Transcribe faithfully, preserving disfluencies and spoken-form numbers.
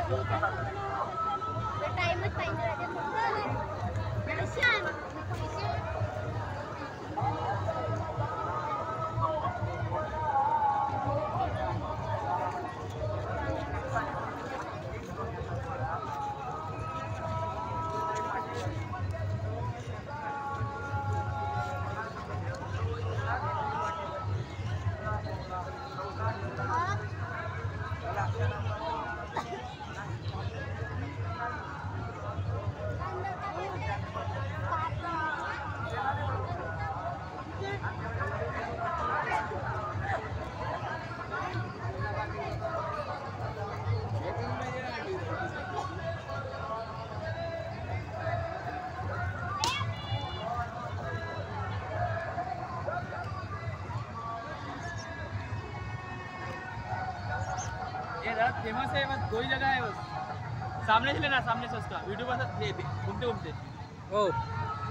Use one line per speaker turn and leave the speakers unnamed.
टाइमच पाहिजे
फेमस है बस दो ही जगह है बस सामने से लेना सामने से उसका वीडियो बस घूमते घूमते ओ